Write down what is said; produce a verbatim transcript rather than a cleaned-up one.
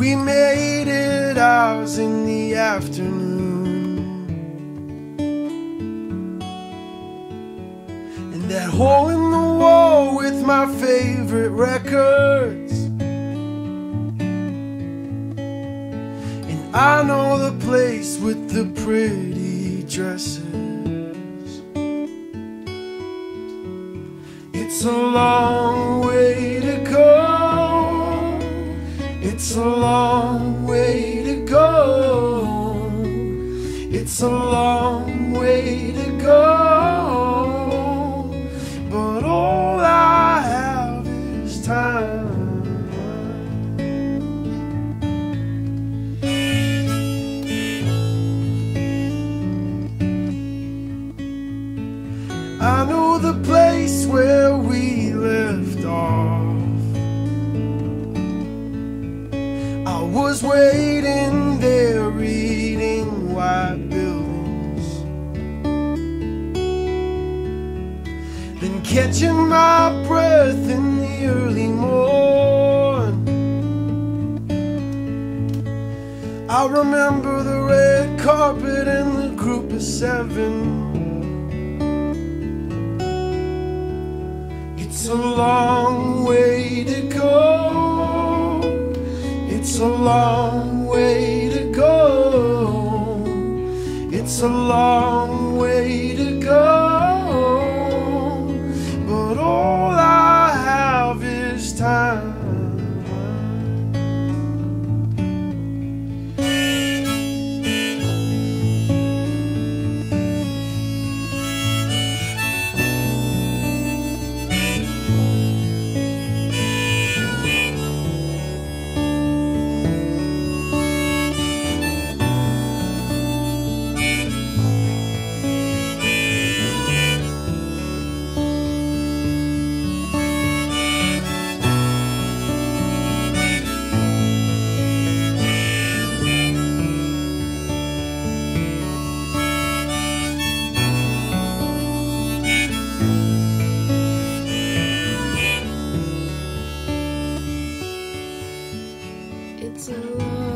we made it ours in the afternoon. And that hole in the wall with my favorite records, and I know the place with the pretty dresses. It's a long way to go, it's a long way to go, it's a long way to go, but all I have is time. I know the place where we left off. I was waiting there reading white buildings, then catching my breath in the early morn. I remember the red carpet and the group of seven. It's a long way to go, it's a long way to go, it's a long way to go, but all I have is time. It's a long